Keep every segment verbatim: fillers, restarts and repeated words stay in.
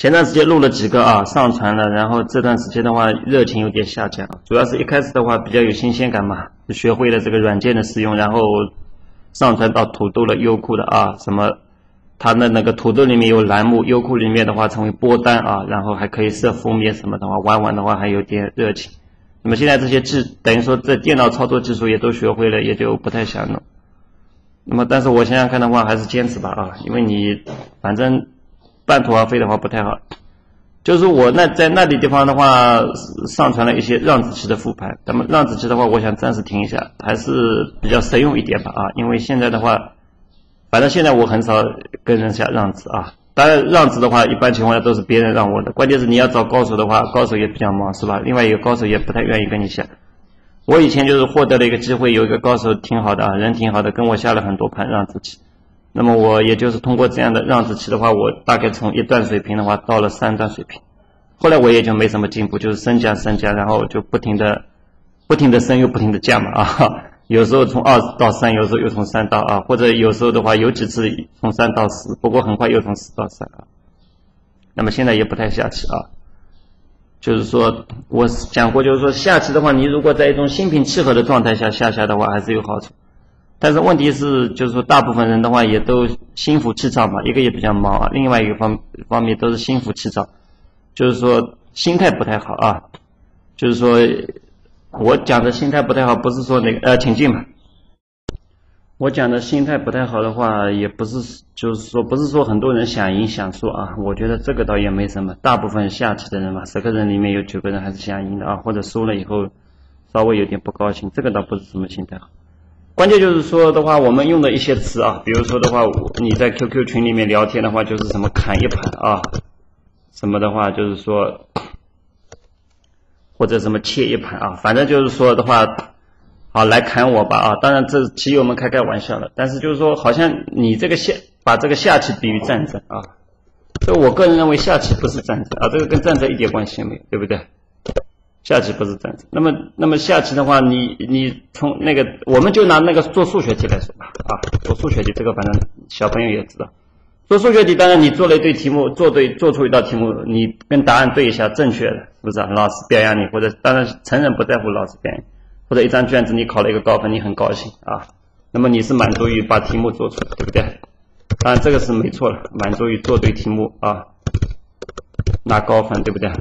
前段时间录了几个啊，上传了，然后这段时间的话热情有点下降，主要是一开始的话比较有新鲜感嘛，就学会了这个软件的使用，然后上传到土豆了、优酷的啊，什么它的那个土豆里面有栏目，优酷里面的话成为播单啊，然后还可以设封面什么的话，玩玩的话还有点热情。那么现在这些技等于说这电脑操作技术也都学会了，也就不太想弄。那么但是我想想看的话还是坚持吧啊，因为你反正半途而废的话不太好。就是我那在那里地方的话上传了一些让子棋的复盘，那么让子棋的话我想暂时停一下，还是比较实用一点吧啊，因为现在的话反正现在我很少跟人下让子啊，当然让子的话一般情况下都是别人让我的，关键是你要找高手的话，高手也比较忙是吧，另外一个高手也不太愿意跟你下。我以前就是获得了一个机会，有一个高手挺好的啊，人挺好的，跟我下了很多盘让子棋。那么我也就是通过这样的让子棋的话，我大概从一段水平的话到了三段水平。后来我也就没什么进步，就是升降升降，然后就不停的不停的升又不停的降嘛啊，有时候从二到三，有时候又从三到二，或者有时候的话有几次从三到十，不过很快又从十到三啊。那么现在也不太下棋啊。就是说我讲过，就是说下棋的话，你如果在一种心平气和的状态下下下的话还是有好处，但是问题是就是说大部分人的话也都心浮气躁嘛，一个也比较忙啊，另外一个方方面都是心浮气躁，就是说心态不太好啊，就是说我讲的心态不太好不是说那个呃请进嘛，我讲的心态不太好的话也不是就是说不是说很多人想赢想输啊，我觉得这个倒也没什么，大部分下棋的人嘛，十个人里面有九个人还是想赢的啊，或者输了以后稍微有点不高兴，这个倒不是什么心态好。关键就是说的话，我们用的一些词啊，比如说的话，你在 Q Q 群里面聊天的话，就是什么砍一盘啊，什么的话就是说，或者什么切一盘啊，反正就是说的话，好来砍我吧啊！当然这棋友们开开玩笑了，但是就是说，好像你这个下把这个下棋比喻战争啊，这我个人认为下棋不是战争啊，这个跟战争一点关系也没有，对不对？下棋不是战争，那么那么下棋的话，你你从那个我们就拿那个做数学题来说吧啊，做数学题这个反正小朋友也知道，做数学题当然你做了一堆题目，做对做出一道题目，你跟答案对一下正确的，是不是啊？老师表扬你，或者当然成人不在乎老师表扬你，或者一张卷子你考了一个高分，你很高兴啊，那么你是满足于把题目做出来，对不对？当然这个是没错了，满足于做对题目啊，拿高分，对不对？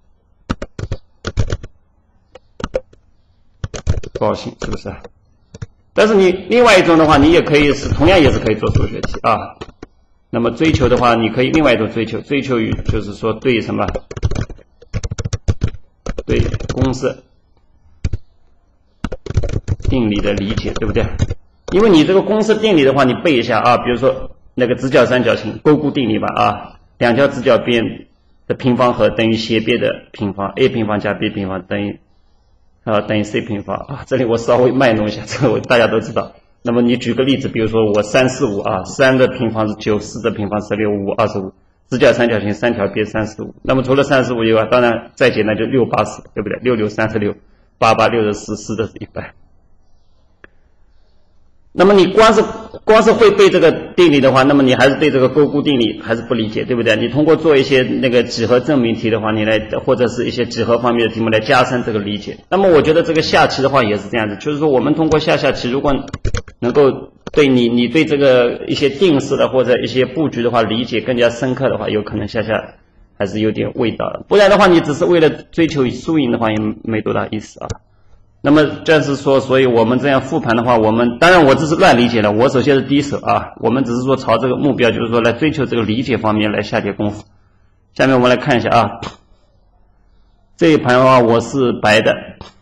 高兴是不是？但是你另外一种的话，你也可以是同样也是可以做数学题啊。那么追求的话，你可以另外一种追求，追求于就是说对什么？对公式定理的理解，对不对？因为你这个公式定理的话，你背一下啊，比如说那个直角三角形勾股定理吧啊，两条直角边的平方和等于斜边的平方 ，a 平方加 b 平方等于。啊，等于 c 平方啊，这里我稍微卖弄一下，这个大家都知道。那么你举个例子，比如说我三四五啊，三的平方是九，四的平方是六，五二十五，直角三角形三条边三十五。那么除了三十五以外，当然再简单就六八十，对不对？六六三十六，八八六十四，四的是一百。那么你光是光是会背这个定理的话，那么你还是对这个勾股定理还是不理解，对不对？你通过做一些那个几何证明题的话，你来或者是一些几何方面的题目来加深这个理解。那么我觉得这个下棋的话也是这样子，就是说我们通过下下棋，如果能够对你你对这个一些定式的或者一些布局的话理解更加深刻的话，有可能下下还是有点味道的。不然的话，你只是为了追求输赢的话，也没多大意思啊。那么这是说，所以我们这样复盘的话，我们当然我这是乱理解了，我首先是第一手啊，我们只是说朝这个目标，就是说来追求这个理解方面来下点功夫。下面我们来看一下啊，这一盘的话我是白的，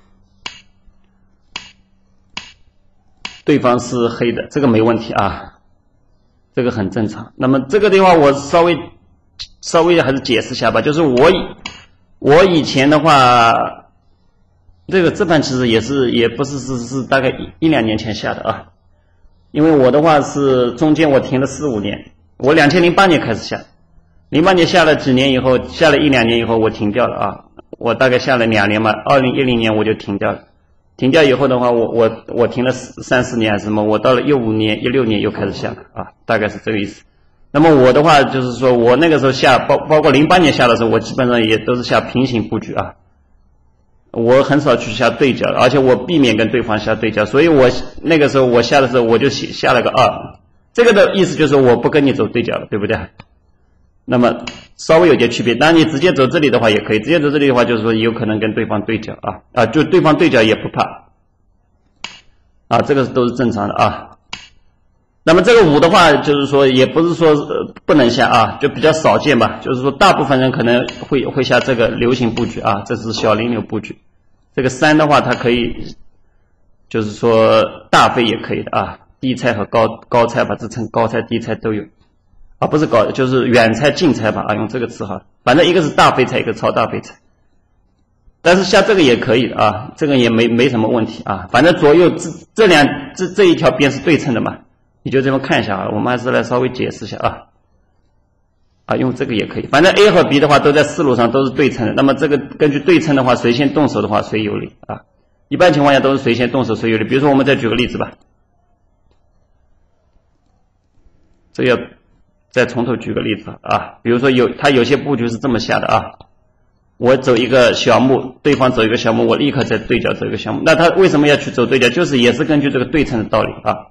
对方是黑的，这个没问题啊，这个很正常。那么这个的话我稍微稍微还是解释一下吧，就是我以我以前的话。这个这盘其实也是也不是是是大概一一两年前下的啊，因为我的话是中间我停了四五年，我两千零八年开始下，零八年下了几年以后，下了一两年以后我停掉了啊，我大概下了两年嘛，二零一零年我就停掉了，停掉以后的话，我我我停了三四年还是什么，我到了一五年一六年又开始下了啊，大概是这个意思。 那么我的话就是说我那个时候下包包括零八年下的时候，我基本上也都是下平行布局啊，我很少去下对角，而且我避免跟对方下对角，所以我那个时候我下的时候我就下下了个二，这个的意思就是我不跟你走对角了，对不对？那么稍微有点区别，当然你直接走这里的话也可以，直接走这里的话就是说有可能跟对方对角啊啊，就对方对角也不怕啊，这个都是正常的啊。那么这个五的话，就是说也不是说呃不能下啊，就比较少见吧。就是说大部分人可能会会下这个流行布局啊，这是小零流布局。这个三的话，它可以就是说大飞也可以的啊，低猜和高高猜把这称高猜低猜都有啊，不是高就是远猜近猜吧啊，用这个词哈，反正一个是大飞猜，一个超大飞猜。但是下这个也可以啊，这个也没没什么问题啊，反正左右这这两这这一条边是对称的嘛。你就这么看一下啊，我们还是来稍微解释一下啊，啊，用这个也可以，反正 A 和 B 的话都在思路上都是对称的，那么这个根据对称的话，谁先动手的话谁有利啊，一般情况下都是谁先动手谁有利。比如说我们再举个例子吧，这要再从头举个例子啊，比如说有它有些布局是这么下的啊，我走一个小目，对方走一个小目，我立刻在对角走一个小目，那他为什么要去走对角？就是也是根据这个对称的道理啊。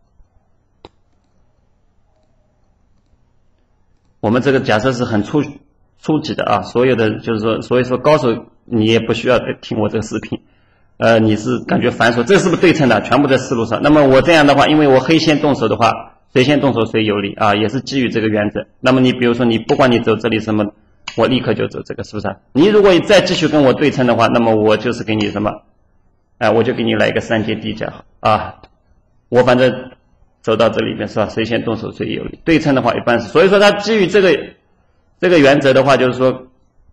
我们这个假设是很初初级的啊，所有的就是说，所以说高手你也不需要听我这个视频，呃，你是感觉繁琐，这是不是对称的？全部在思路上。那么我这样的话，因为我黑先动手的话，谁先动手谁有利啊，也是基于这个原则。那么你比如说你不管你走这里什么，我立刻就走这个，是不是？你如果再继续跟我对称的话，那么我就是给你什么？哎、呃，我就给你来一个三阶低价啊，我反正。走到这里面是吧？谁先动手谁有利。对称的话一般是，所以说它基于这个这个原则的话，就是说，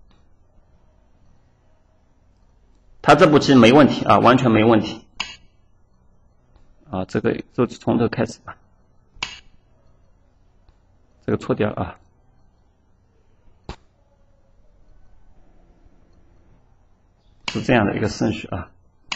它这步其实没问题啊，完全没问题。啊，这个就从头开始吧，这个错掉啊。是这样的一个顺序啊。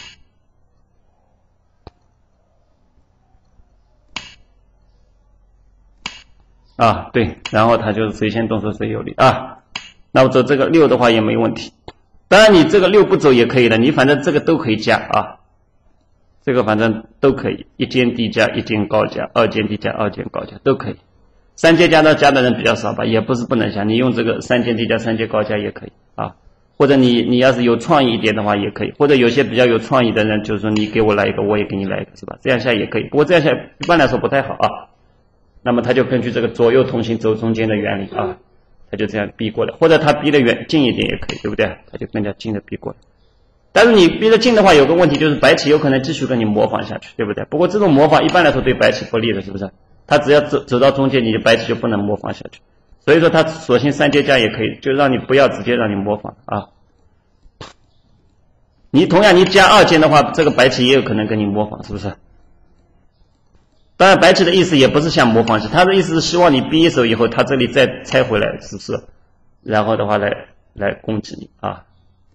啊，对，然后他就是谁先动手谁有利啊。那我走这个六的话也没问题，当然你这个六不走也可以的，你反正这个都可以加啊，这个反正都可以，一间低加，一间高加，二间低加，二间高加都可以。三阶加的加的人比较少吧，也不是不能加，你用这个三间低加，三间高加也可以啊。或者你你要是有创意一点的话也可以，或者有些比较有创意的人，就是说你给我来一个，我也给你来一个，是吧？这样下也可以，不过这样下一般来说不太好啊。那么他就根据这个左右同行走中间的原理啊，他就这样逼过来，或者他逼得远近一点也可以，对不对？他就更加近的逼过来。但是你逼得近的话，有个问题就是白棋有可能继续跟你模仿下去，对不对？不过这种模仿一般来说对白棋不利的，是不是？他只要走走到中间，你的白棋就不能模仿下去。所以说他索性三阶加也可以，就让你不要直接让你模仿啊。你同样你加二间的话，这个白棋也有可能跟你模仿，是不是？当然白棋的意思也不是像模仿棋，他的意思是希望你逼一手以后，他这里再拆回来，是不是？然后的话来来攻击你啊。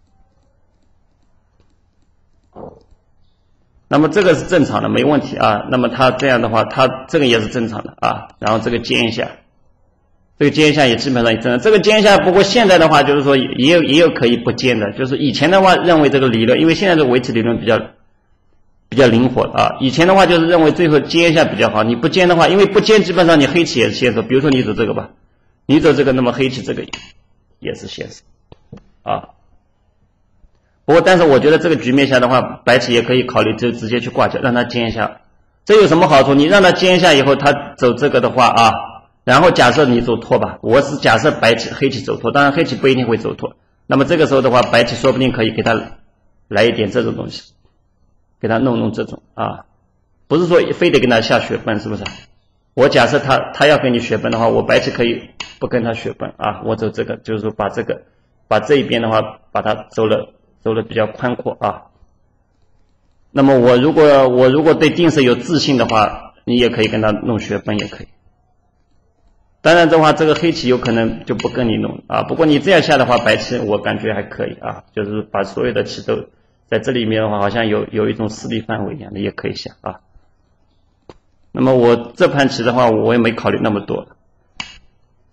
那么这个是正常的，没问题啊。那么他这样的话，他这个也是正常的啊。然后这个尖一下，这个尖一下也基本上也正常。这个尖一下，不过现在的话就是说也有也有可以不尖的，就是以前的话认为这个理论，因为现在的围棋理论比较。比较灵活啊，以前的话就是认为最后尖一下比较好，你不尖的话，因为不尖基本上你黑棋也是先手，比如说你走这个吧，你走这个，那么黑棋这个也是先手啊。不过但是我觉得这个局面下的话，白棋也可以考虑就直接去挂角，让他尖一下。这有什么好处？你让他尖一下以后，他走这个的话啊，然后假设你走脱吧，我是假设白棋黑棋走脱，当然黑棋不一定会走脱。那么这个时候的话，白棋说不定可以给他来一点这种东西。给他弄弄这种啊，不是说非得跟他下血本，是不是？我假设他他要跟你血本的话，我白棋可以不跟他血本啊，我走这个，就是说把这个把这一边的话把它走了走了比较宽阔啊。那么我如果我如果对定式有自信的话，你也可以跟他弄血本也可以。当然的话，这个黑棋有可能就不跟你弄啊。不过你这样下的话，白棋我感觉还可以啊，就是把所有的棋都。在这里面的话，好像有有一种势力范围一样的，也可以下啊。那么我这盘棋的话，我也没考虑那么多。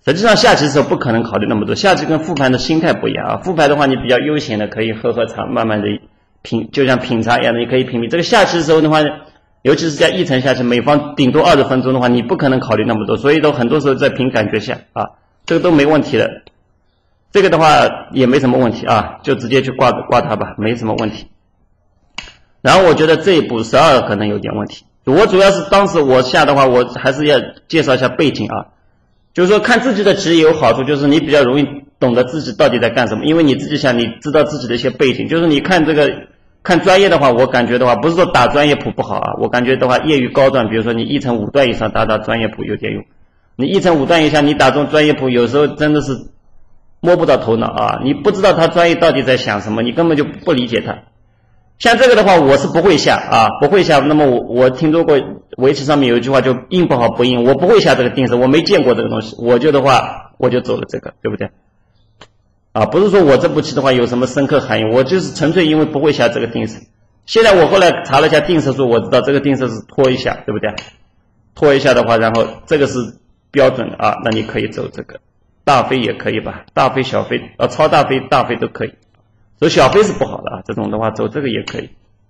实际上下棋的时候不可能考虑那么多，下棋跟复盘的心态不一样啊。复盘的话，你比较悠闲的可以喝喝茶，慢慢的品，就像品茶一样的，你可以品品。这个下棋的时候的话，尤其是在一层下棋，每方顶多二十分钟的话，你不可能考虑那么多，所以都很多时候在凭感觉下啊，这个都没问题的。这个的话也没什么问题啊，就直接去挂挂它吧，没什么问题。然后我觉得这一步十二可能有点问题。我主要是当时我下的话，我还是要介绍一下背景啊。就是说看自己的棋也有好处，就是你比较容易懂得自己到底在干什么，因为你自己想你知道自己的一些背景。就是你看这个看专业的话，我感觉的话不是说打专业谱不好啊，我感觉的话业余高段，比如说你一层五段以上打打专业谱有点用，你一层五段以下你打中专业谱有时候真的是摸不到头脑啊，你不知道他专业到底在想什么，你根本就不理解他。像这个的话我是不会下啊，不会下。那么我我听说过围棋上面有一句话就硬不好不硬，我不会下这个定式，我没见过这个东西，我就的话我就走了这个，对不对啊？不是说我这步棋的话有什么深刻含义，我就是纯粹因为不会下这个定式。现在我后来查了一下定式数，我知道这个定式是拖一下，对不对？拖一下的话，然后这个是标准的啊，那你可以走这个大飞也可以吧，大飞小飞啊，超大飞大飞都可以。走小飞是不好的啊，这种的话走这个也可以，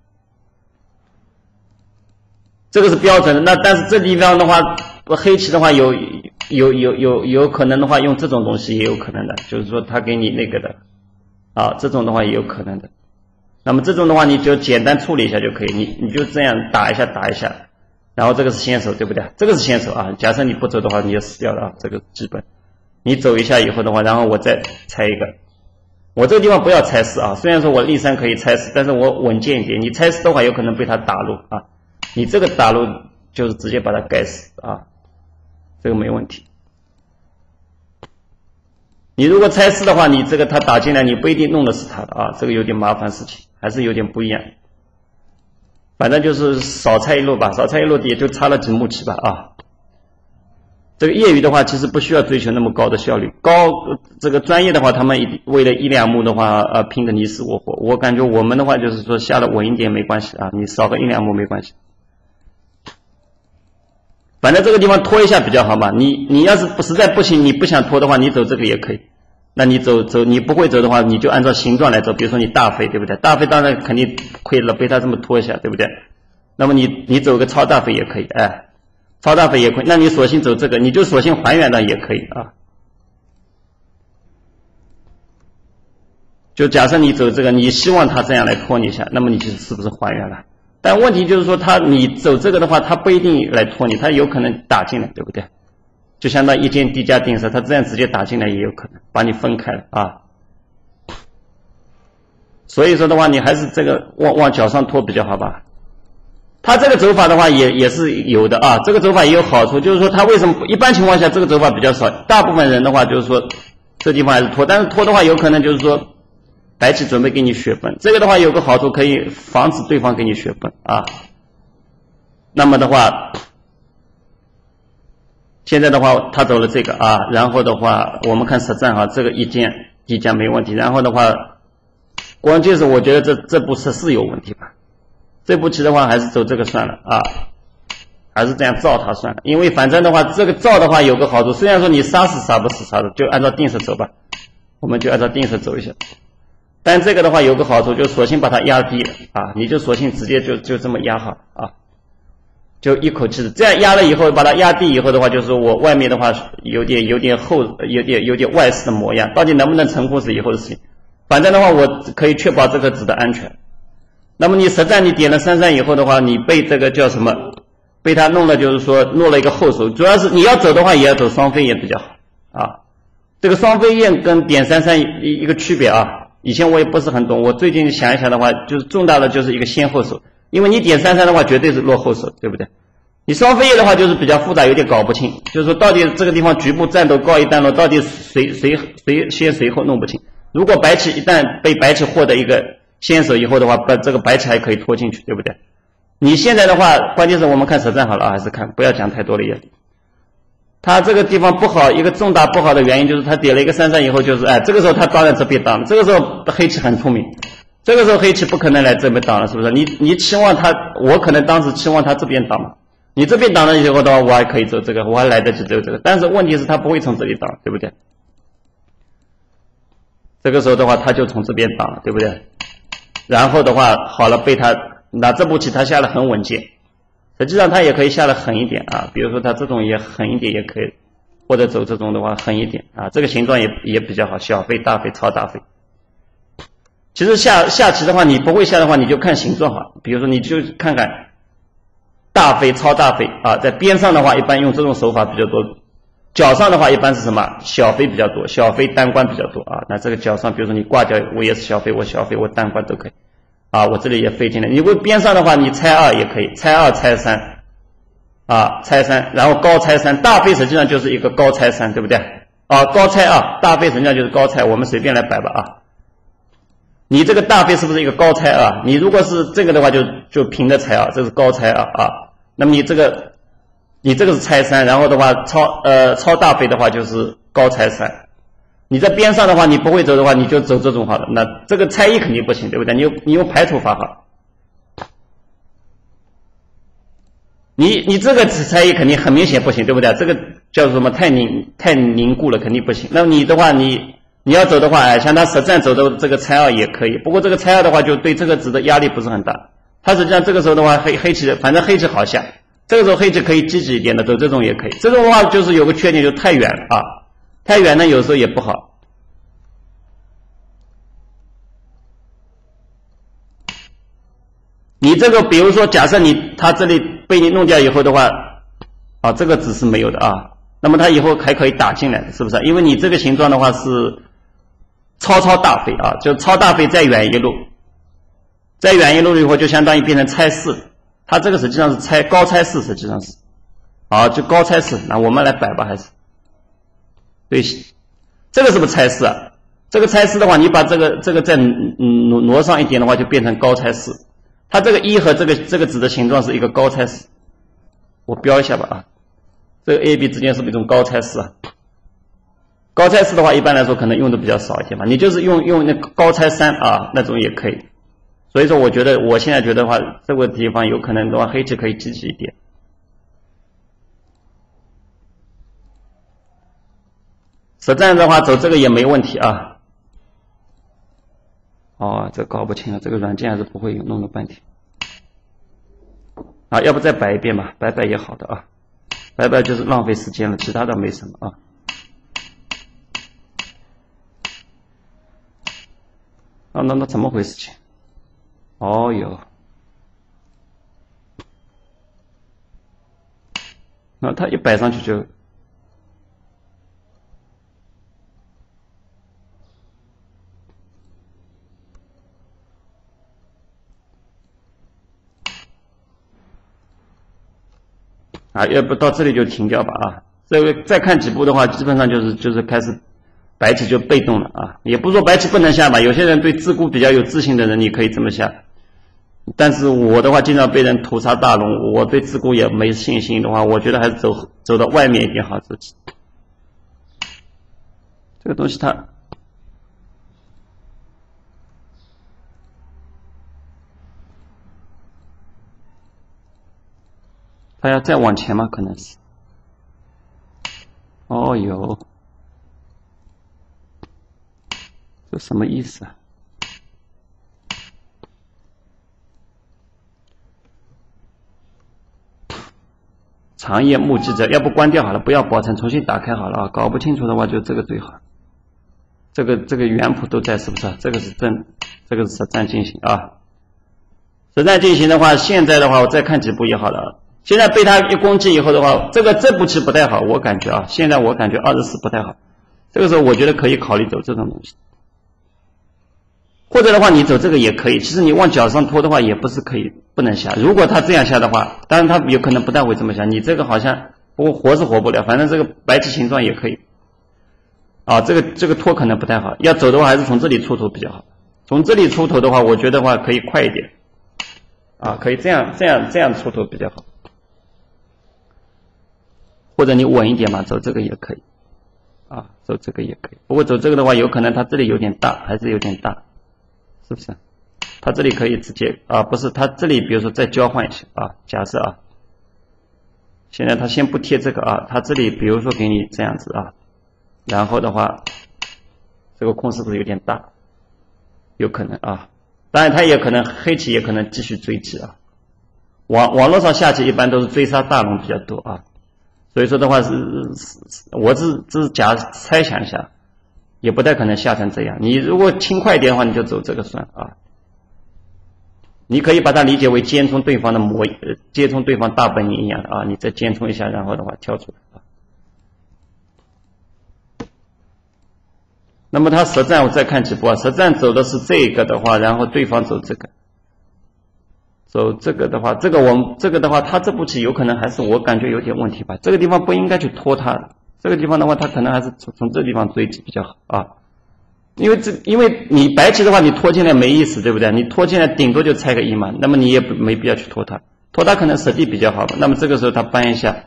这个是标准的。那但是这地方的话，黑棋的话有有有有有可能的话用这种东西也有可能的，就是说他给你那个的啊，这种的话也有可能的。那么这种的话你就简单处理一下就可以，你你就这样打一下打一下，然后这个是先手对不对？这个是先手啊，假设你不走的话你就死掉了啊，这个基本。你走一下以后的话，然后我再拆一个。我这个地方不要拆死啊，虽然说我立三可以拆死，但是我稳健一点。你拆死的话，有可能被他打入啊。你这个打入就是直接把它盖死啊，这个没问题。你如果拆死的话，你这个他打进来，你不一定弄得死他的啊，这个有点麻烦事情，还是有点不一样。反正就是少拆一路吧，少拆一路也就差了几目棋吧啊。这个业余的话，其实不需要追求那么高的效率。高这个专业的话，他们为了一两目的话，呃，拼得你死我活。我感觉我们的话就是说下的稳一点没关系啊，你少个一两目没关系。反正这个地方拖一下比较好嘛。你你要是不实在不行，你不想拖的话，你走这个也可以。那你走走，你不会走的话，你就按照形状来走。比如说你大飞，对不对？大飞当然肯定亏了，被他这么拖一下，对不对？那么你你走个超大飞也可以，哎。超大飞也可以，那你索性走这个，你就索性还原的也可以啊。就假设你走这个，你希望他这样来拖你一下，那么你就是不是还原了？但问题就是说，他你走这个的话，他不一定来拖你，他有可能打进来，对不对？就相当于一间低价定式，他这样直接打进来也有可能把你分开了啊。所以说的话，你还是这个往往脚上拖比较好吧。他这个走法的话也也是有的啊，这个走法也有好处，就是说他为什么一般情况下这个走法比较少，大部分人的话就是说这地方还是拖，但是拖的话有可能就是说白棋准备给你血分，这个的话有个好处可以防止对方给你血分啊。那么的话，现在的话他走了这个啊，然后的话我们看实战哈，这个一键一键没问题，然后的话关键是我觉得这这步是是有问题吧。这步棋的话还是走这个算了啊，还是这样照它算了，因为反正的话这个照的话有个好处，虽然说你杀是杀不死杀的，就按照定式走吧，我们就按照定式走一下。但这个的话有个好处，就索性把它压低了啊，你就索性直接就就这么压好啊，就一口气的这样压了以后，把它压低以后的话，就是我外面的话有点有点厚，有点有点外势的模样，到底能不能成功是以后的事情。反正的话我可以确保这个子的安全。那么你实战你点了三三以后的话，你被这个叫什么？被他弄了，就是说落了一个后手。主要是你要走的话，也要走双飞燕比较好啊。这个双飞燕跟点三三一一个区别啊。以前我也不是很懂，我最近想一想的话，就是重大的就是一个先后手。因为你点三三的话，绝对是落后手，对不对？你双飞燕的话就是比较复杂，有点搞不清，就是说到底这个地方局部战斗告一段落，到底谁谁谁先谁后弄不清。如果白棋一旦被白棋获得一个先手以后的话，把这个白棋还可以拖进去，对不对？你现在的话，关键是我们看实战好了啊，还是看，不要讲太多的也。他这个地方不好，一个重大不好的原因就是他点了一个三三以后，就是哎，这个时候他当然这边挡了，这个时候黑棋很聪明，这个时候黑棋不可能来这边挡了，是不是？你你期望他，我可能当时期望他这边挡嘛， 你这边挡了以后的话，我还可以走这个，我还来得及走这个，但是问题是它不会从这里挡，对不对？这个时候的话，他就从这边挡，对不对？然后的话，好了，被他那这步棋他下的很稳健，实际上他也可以下的狠一点啊，比如说他这种也狠一点也可以，或者走这种的话狠一点啊，这个形状也也比较好，小飞、大飞、超大飞。其实下下棋的话，你不会下的话，你就看形状哈，比如说你就看看大飞、超大飞啊，在边上的话，一般用这种手法比较多。角上的话，一般是什么？小飞比较多，小飞单关比较多啊。那这个角上，比如说你挂角，我也是小飞，我小飞，我单关都可以啊。我这里也飞进来。你问边上的话，你拆二也可以，拆二拆三啊，拆三，然后高拆三，大飞实际上就是一个高拆三，对不对？啊，高拆二，大飞实际上就是高拆，我们随便来摆吧啊。你这个大飞是不是一个高拆二？你如果是这个的话就，就就平的拆二，这是高拆二啊。那么你这个。你这个是拆三，然后的话超呃超大飞的话就是高拆三。你在边上的话，你不会走的话，你就走这种好了。那这个拆一肯定不行，对不对？你用你用排除法好。你你这个拆一肯定很明显不行，对不对？这个叫做什么？太凝太凝固了，肯定不行。那么你的话，你你要走的话，哎，像他实战走的这个拆二也可以。不过这个拆二的话，就对这个子的压力不是很大。它实际上这个时候的话，黑黑棋反正黑棋好下。这个时候黑棋可以积极一点的走，这种也可以。这种的话就是有个缺点，就太远啊，太远呢有时候也不好。你这个比如说，假设你他这里被你弄掉以后的话，啊，这个子是没有的啊，那么他以后还可以打进来，是不是？因为你这个形状的话是超超大飞啊，就超大飞再远一路，再远一路以后就相当于变成拆四。它这个实际上是拆高拆四，实际上是，好，就高拆四。那我们来摆吧，还是对，这个是不是拆四啊？这个拆四的话，你把这个这个再挪挪上一点的话，就变成高拆四。它这个一和这个这个子的形状是一个高拆四，我标一下吧啊，这个 A B 之间是不是一种高拆四啊？高拆四的话，一般来说可能用的比较少一点吧，你就是用用那个高拆三啊，那种也可以。所以说，我觉得我现在觉得的话，这个地方有可能的话，黑棋可以积极一点。实战的话，走这个也没问题啊。哦，这搞不清了，这个软件还是不会用，弄了半天。啊，要不再摆一遍吧，摆摆也好的啊，摆摆就是浪费时间了，其他的没什么啊。啊，那那怎么回事情？哦哟，那它一摆上去就，啊，要不到这里就停掉吧啊。这个再看几步的话，基本上就是就是开始白棋就被动了啊。也不是说白棋不能下吧，有些人对自顾比较有自信的人，你可以这么下。但是我的话经常被人屠杀大龙，我对自顾也没信心的话，我觉得还是走走到外面一点好。这这个东西它，它要再往前吗？可能是。哦哟，这什么意思啊？长夜目击者，要不关掉好了，不要保存，重新打开好了啊！搞不清楚的话，就这个最好。这个这个原谱都在，是不是？这个是正，这个是实战进行啊。实战进行的话，现在的话我再看几步也好了。现在被他一攻击以后的话，这个这步棋不太好，我感觉啊，现在我感觉二十四不太好。这个时候我觉得可以考虑走这种东西。或者的话，你走这个也可以。其实你往脚上拖的话，也不是可以不能下。如果他这样下的话，当然他有可能不太会这么下。你这个好像不过活是活不了，反正这个白棋形状也可以。啊，这个这个拖可能不太好。要走的话，还是从这里出头比较好。从这里出头的话，我觉得话可以快一点。啊，可以这样这样这样出头比较好。或者你稳一点嘛，走这个也可以。啊，走这个也可以。不过走这个的话，有可能它这里有点大，还是有点大。是不是？它这里可以直接啊，不是，它这里比如说再交换一下啊，假设啊， 现在他先不贴这个啊，他这里比如说给你这样子啊，然后的话，这个空是不是有点大？有可能啊，当然他也可能黑棋也可能继续追击啊。网网络上下棋一般都是追杀大龙比较多啊，所以说的话是，我是只是假猜想一下，也不太可能下成这样。你如果轻快一点的话，你就走这个算啊。你可以把它理解为尖冲对方的模，呃，尖冲对方大本营一样的啊，你再尖冲一下，然后的话跳出来啊。那么他实战我再看几步啊，实战走的是这个的话，然后对方走这个，走这个的话，这个我们这个的话，他这步棋有可能还是我感觉有点问题吧，这个地方不应该去拖他，这个地方的话，他可能还是从从这个地方追击比较好啊。因为这，因为你白棋的话，你拖进来没意思，对不对？你拖进来顶多就拆个一嘛，那么你也没必要去拖它，拖它可能实地比较好。那么这个时候他搬一下，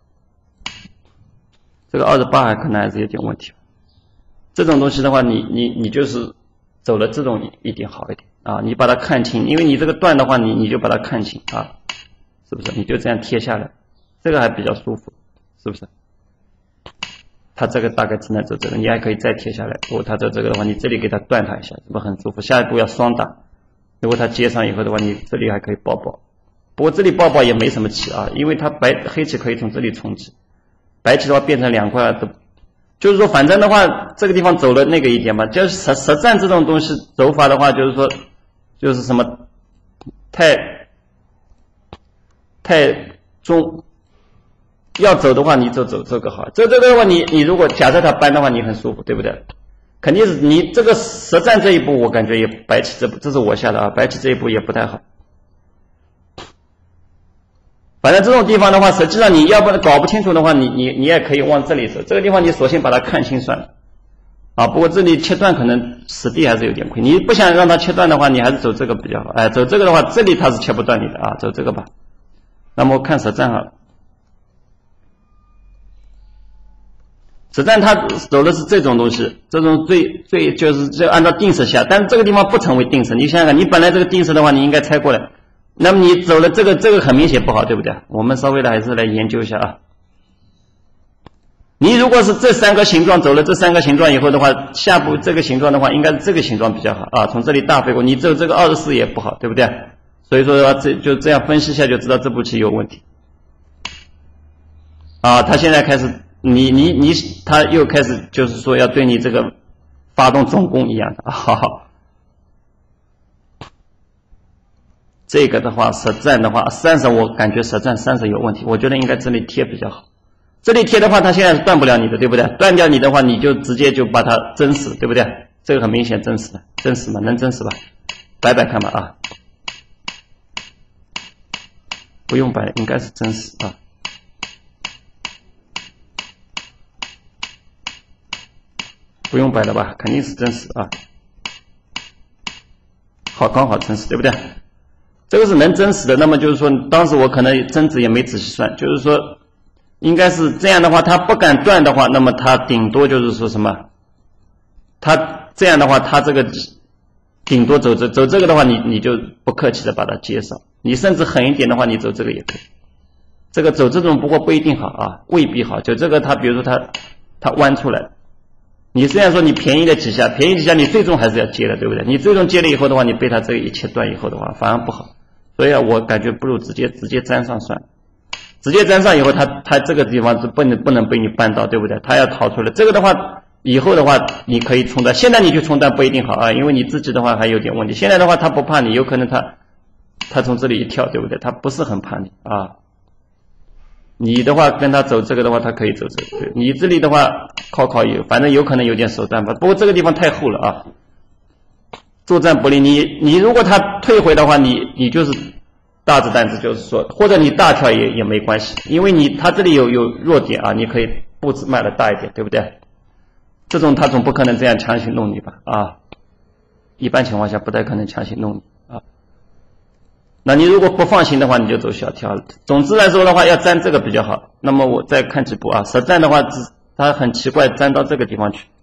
这个二十八还可能还是有点问题。这种东西的话，你你你就是走了这种一点好一点啊，你把它看清，因为你这个断的话，你你就把它看清啊，是不是？你就这样贴下来，这个还比较舒服，是不是？他这个大概只能走这个，你还可以再贴下来。如果他走这个的话，你这里给他断他一下，是不是很舒服？下一步要双打，如果他接上以后的话，你这里还可以抱抱。不过这里抱抱也没什么棋啊，因为他白黑棋可以从这里冲击，白棋的话变成两块都，就是说反正的话这个地方走了那个一点嘛，就是实实战这种东西走法的话，就是说就是什么太太中。要走的话，你就走这个好。这这个的话，你你如果假设他搬的话，你很舒服，对不对？肯定是你这个实战这一步，我感觉也白棋这步，这是我下的啊，白棋这一步也不太好。反正这种地方的话，实际上你要不搞不清楚的话，你你你也可以往这里走。这个地方你索性把它看清算了啊。不过这里切断可能实地还是有点亏。你不想让它切断的话，你还是走这个比较好。哎，走这个的话，这里它是切不断你的啊，走这个吧。那么看实战好了。实战他走的是这种东西，这种最最就是就按照定式下，但是这个地方不成为定式。你想想看，你本来这个定式的话，你应该拆过来，那么你走了这个，这个很明显不好，对不对？我们稍微的还是来研究一下啊。你如果是这三个形状走了这三个形状以后的话，下步这个形状的话，应该是这个形状比较好啊。从这里大飞过，你走这个二十四也不好，对不对？所以说这就这样分析一下就知道这步棋有问题啊。他现在开始。你你你，他又开始就是说要对你这个发动总攻一样的，好好。这个的话，实战的话，三十我感觉实战三十有问题，我觉得应该这里贴比较好。这里贴的话，他现在是断不了你的，对不对？断掉你的话，你就直接就把它真死，对不对？这个很明显真死的，真死吗？能真死吧？摆摆看吧啊，不用摆，应该是真死啊。不用摆了吧，肯定是真实啊。好，刚好真实，对不对？这个是能真实的。那么就是说，当时我可能争执也没仔细算，就是说，应该是这样的话，他不敢断的话，那么他顶多就是说什么？他这样的话，他这个顶多走这走这个的话，你你就不客气的把它接上。你甚至狠一点的话，你走这个也可以。这个走这种不过不一定好啊，未必好。就这个他，比如说他他弯出来。你虽然说你便宜了几下，便宜几下，你最终还是要接的，对不对？你最终接了以后的话，你被他这个一切断以后的话，反而不好。所以啊，我感觉不如直接直接粘上算了。直接粘上以后，他他这个地方是不能不能被你扳到，对不对？他要逃出来。这个的话，以后的话你可以冲断，现在你去冲断不一定好啊，因为你自己的话还有点问题。现在的话他不怕你，有可能他他从这里一跳，对不对？他不是很怕你啊。你的话跟他走这个的话，他可以走这个。你这里的话靠靠有，反正有可能有点手段吧。不过这个地方太厚了啊，作战不利。你你如果他退回的话，你你就是大子弹子，就是说，或者你大跳也也没关系，因为你他这里有有弱点啊，你可以步子迈的大一点，对不对？这种他总不可能这样强行弄你吧？啊，一般情况下不太可能强行弄你啊。那你如果不放心的话，你就走小跳了。总之来说的话，要粘这个比较好。那么我再看几步啊，实战的话，它很奇怪，粘到这个地方去。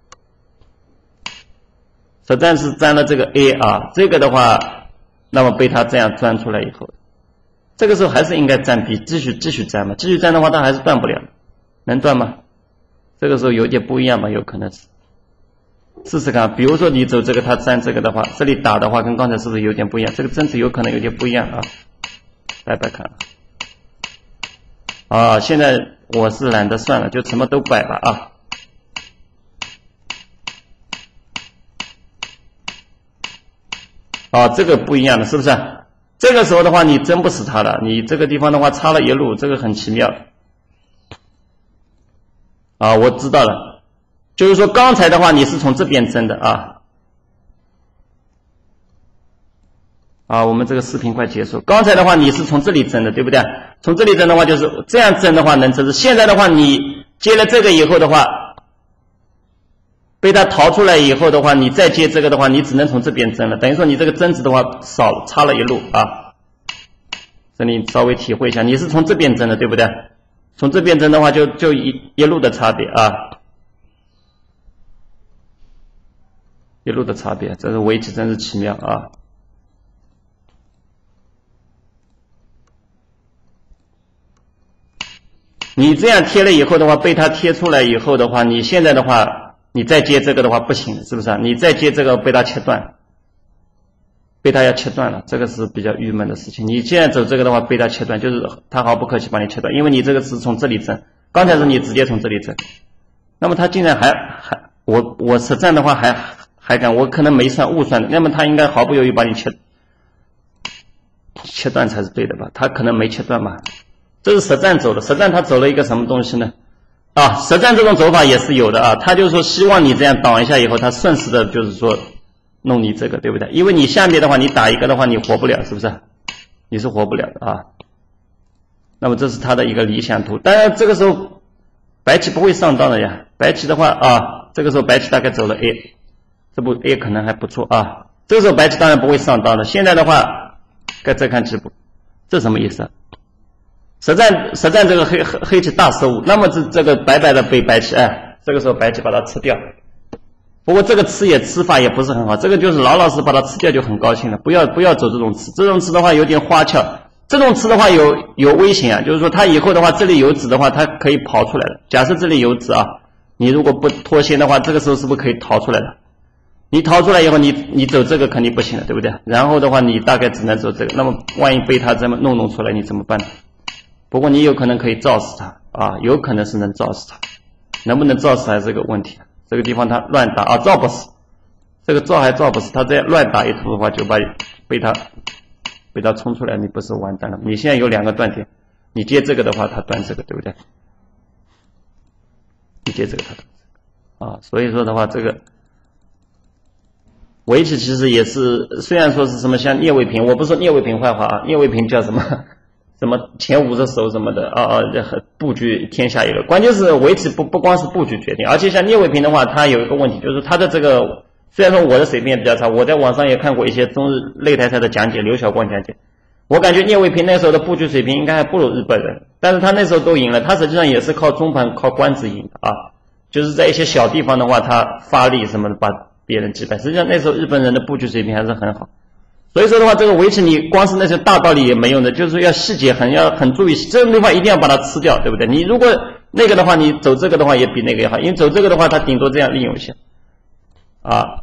实战是粘了这个 A 啊，这个的话，那么被他这样钻出来以后， 这个时候还是应该占比，继续继续占嘛，继续占的话它还是断不了，能断吗？这个时候有点不一样吧，有可能是。试试看，比如说你走这个，它占这个的话，这里打的话跟刚才是不是有点不一样？这个针子有可能有点不一样啊，拜拜看。啊，现在我是懒得算了，就什么都摆吧啊。啊，这个不一样的，是不是？这个时候的话，你针不死它了，你这个地方的话插了一路，这个很奇妙。啊，我知道了。就是说刚才的话你是从这边针的啊，啊，我们这个视频快结束。刚才的话你是从这里针的，对不对？从这里针的话就是这样针的话能针。现在的话你接了这个以后的话，被它逃出来以后的话，你再接这个的话，你只能从这边针了。等于说你这个针子的话少插了一路啊。这里稍微体会一下，你是从这边针的，对不对？从这边针的话就就一一路的差别啊。一路的差别，这是围棋真是奇妙啊！你这样贴了以后的话，被它贴出来以后的话，你现在的话，你再接这个的话不行，是不是啊？你再接这个被它切断，被它要切断了，这个是比较郁闷的事情。你现在走这个的话，被它切断，就是它毫不客气把你切断，因为你这个是从这里针，刚才是你直接从这里针，那么它竟然还还我我实战的话还。还敢，我可能没算误算的，那么他应该毫不犹豫把你切切断才是对的吧？他可能没切断吧？这是实战走的，实战他走了一个什么东西呢？啊，实战这种走法也是有的啊，他就是说希望你这样挡一下以后，他顺势的就是说弄你这个，对不对？因为你下面的话，你打一个的话，你活不了，是不是？你是活不了的啊。那么这是他的一个理想图，当然这个时候白棋不会上当的呀，白棋的话啊，这个时候白棋大概走了 A。这步 A 可能还不错啊，这个时候白棋当然不会上当的。现在的话，该再看几步，这什么意思啊？实战实战这个黑黑黑棋大失误，那么这这个白白的被白棋，哎，这个时候白棋把它吃掉。不过这个吃也吃法也不是很好，这个就是老老实把它吃掉就很高兴了，不要不要走这种吃，这种吃的话有点花俏，这种吃的话有有危险啊，就是说它以后的话这里有子的话，它可以跑出来的。假设这里有子啊，你如果不脱先的话，这个时候是不是可以逃出来的？你逃出来以后，你你走这个肯定不行了，对不对？然后的话，你大概只能走这个。那么万一被他这么弄弄出来，你怎么办呢？不过你有可能可以照死他啊，有可能是能照死他，能不能照死还是个问题。这个地方他乱打啊，照不死，这个照还照不死，他再乱打一图的话，就把被他被他冲出来，你不是完蛋了？你现在有两个断点，你接这个的话，他断这个，对不对？你接这个，他断这个啊，所以说的话，这个。围棋其实也是，虽然说是什么像聂卫平，我不是说聂卫平坏话啊，聂卫平叫什么什么前五十手什么的啊啊，布局天下一流。关键是围棋不不光是布局决定，而且像聂卫平的话，他有一个问题，就是他的这个虽然说我的水平也比较差，我在网上也看过一些中日擂台赛的讲解，刘晓光讲解，我感觉聂卫平那时候的布局水平应该还不如日本人，但是他那时候都赢了，他实际上也是靠中盘靠官子赢的啊，就是在一些小地方的话，他发力什么的把别人击败，实际上那时候日本人的布局水平还是很好，所以说的话，这个围棋你光是那些大道理也没用的，就是要细节很要很注意，这种地方一定要把它吃掉，对不对？你如果那个的话，你走这个的话也比那个要好，因为走这个的话，它顶多这样利用一下啊。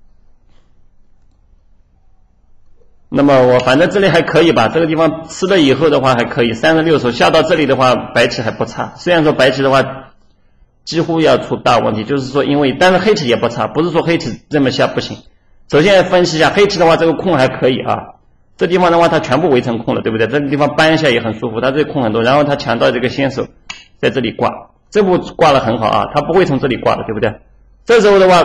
那么我反正这里还可以吧，这个地方吃了以后的话还可以，三十六手下到这里的话，白棋还不差，虽然说白棋的话。几乎要出大问题，就是说因为但是黑棋也不差，不是说黑棋这么下不行。首先分析一下黑棋的话，这个空还可以啊，这地方的话它全部围成空了，对不对？这个地方搬一下也很舒服，它这空很多，然后它抢到这个先手在这里挂，这步挂得很好啊，它不会从这里挂的，对不对？这时候的话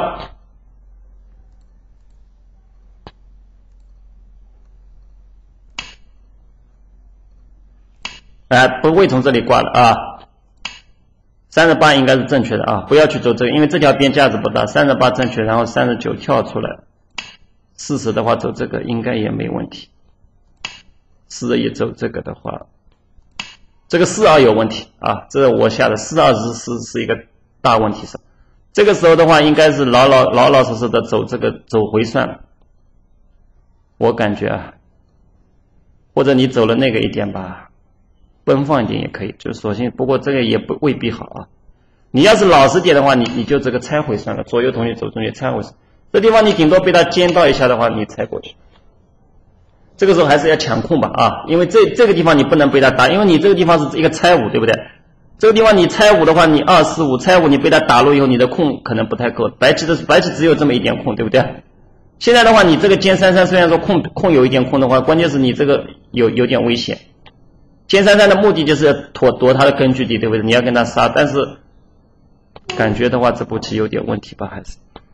哎、呃，不会从这里挂的啊。三十八应该是正确的啊，不要去走这个，因为这条边价值不大。三十八正确，然后三十九跳出来，四十的话走这个应该也没问题。四十一走这个的话，这个四二有问题啊，这是我下的四二是是是一个大问题上。这个时候的话，应该是老老老老实实的走这个走回算了。我感觉啊， 或者你走了那个一点吧，奔放一点也可以，就索性不过这个也不未必好啊。你要是老实点的话，你你就这个拆回算了，左右同学走中间拆回，这地方你顶多被他尖到一下的话，你拆过去。这个时候还是要抢空吧啊，因为这这个地方你不能被他打，因为你这个地方是一个拆五，对不对？这个地方你拆五的话，你二四五拆五，你被他打落以后，你的空可能不太够。白棋的白棋只有这么一点空，对不对？现在的话，你这个尖三三虽然说空空有一点空的话，关键是你这个有有点危险。尖三三的目的就是夺夺他的根据地，对不对？你要跟他杀，但是感觉的话，这步棋有点问题吧，还是。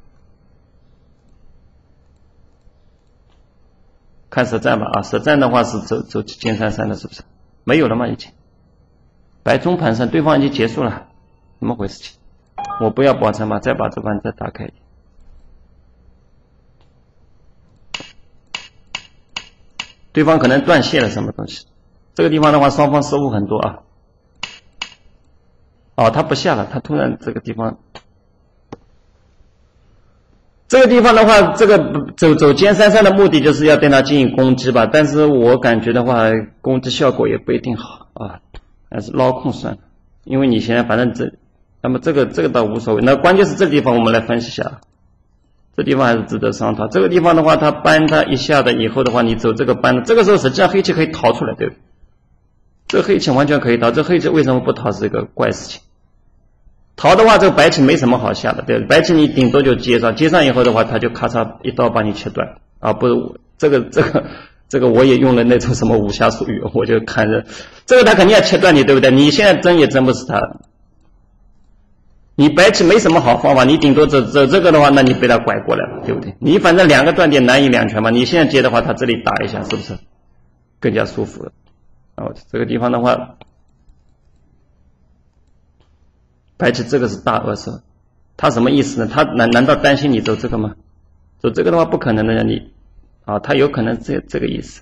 看实战吧啊，实战的话是走走尖三三的，是不是？没有了吗？已经。白中盘上，对方已经结束了，怎么回事情？我不要保证吧，再把这盘再打开一点。对方可能断线了什么东西，这个地方的话，双方失误很多啊。哦，他不下了，他突然这个地方。这个地方的话，这个走走尖三三的目的就是要对他进行攻击吧，但是我感觉的话，攻击效果也不一定好啊，还是捞空算了，因为你现在反正这，那么这个这个倒无所谓，那关键是这个地方我们来分析一下，这地方还是值得商讨。这个地方的话，他搬他一下的以后的话，你走这个搬，这个时候实际上黑棋可以逃出来，对不对？这个黑棋完全可以逃，这黑棋为什么不逃是一个怪事情。逃的话，这个白棋没什么好下的，对吧？白棋你顶多就接上，接上以后的话，他就咔嚓一刀把你切断啊！不是这个这个这个，我也用了那种什么武侠术语，我就看着这个他肯定要切断你，对不对？你现在争也争不死他，你白棋没什么好方法，你顶多走走这个的话，那你被他拐过来了，对不对？你反正两个断点难以两全嘛，你现在接的话，他这里打一下，是不是更加舒服了？啊，这个地方的话。白棋这个是大恶手，他什么意思呢？他难难道担心你走这个吗？走这个的话不可能的呀，你啊，他有可能这这个意思，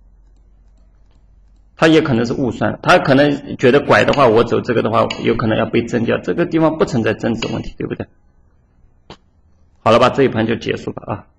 他也可能是误算，他可能觉得拐的话，我走这个的话，有可能要被征掉，这个地方不存在争执问题，对不对？好了吧，这一盘就结束吧啊。